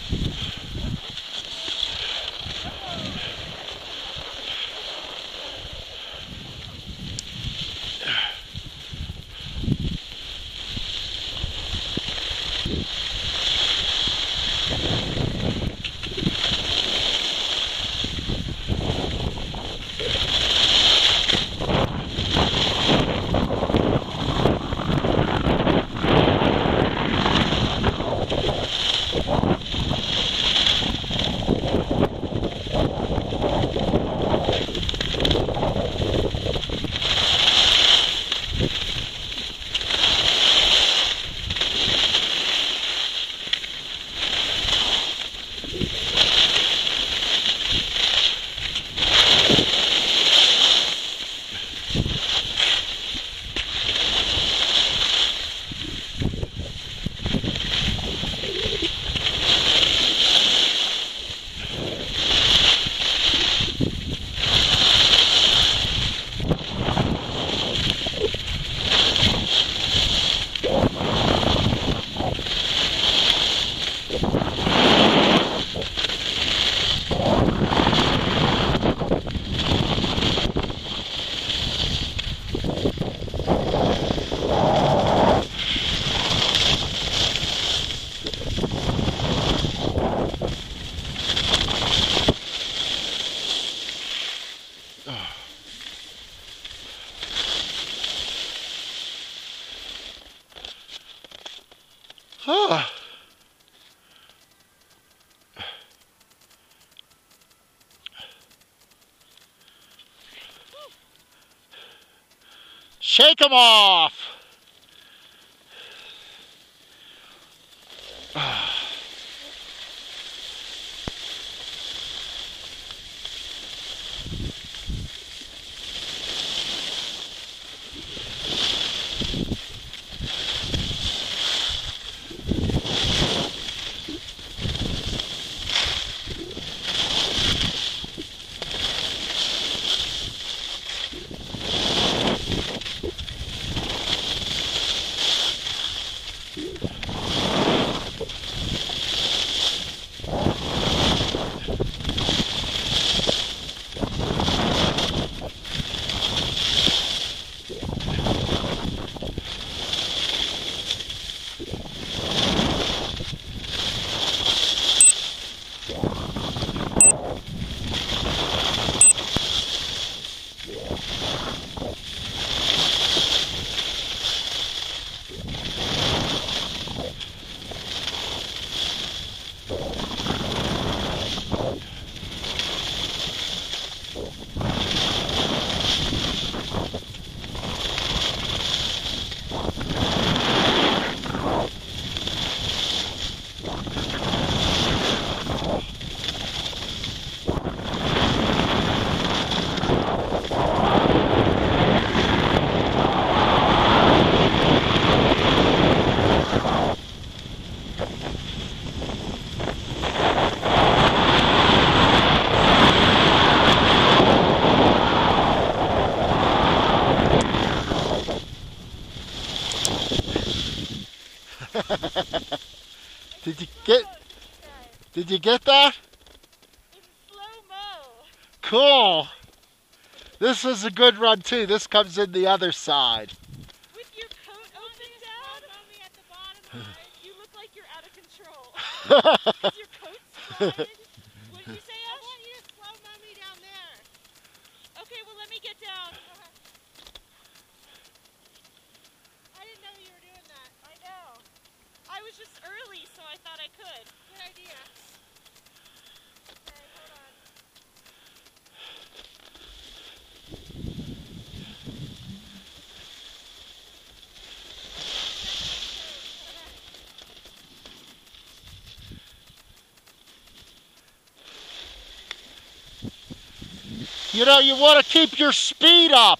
Oh. Shake them off. Did you get that? In slow-mo. Cool. This is a good run too. This comes in the other side. With your coat open down, mommy at the bottom, you look like you're out of control. Is your coat slotted? What did you say, Ash? I want you to slow-mo me down there. Okay, well let me get down. I didn't know you were doing that. I know. I was just early, so I thought I could. Good idea. Okay, hold on. You know, you want to keep your speed up.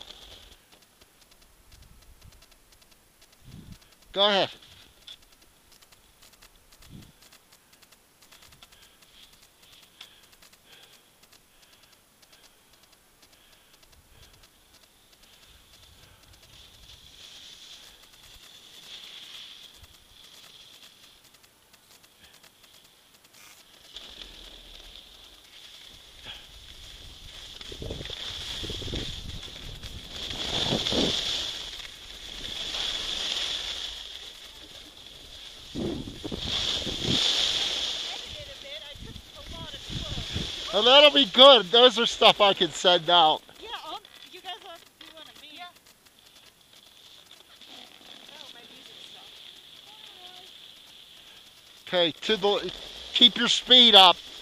Go ahead. Oh, that'll be good. Those are stuff I can send out. Yeah, you guys will have to do one of me. Yeah. Oh, my music stuff. Okay, keep your speed up.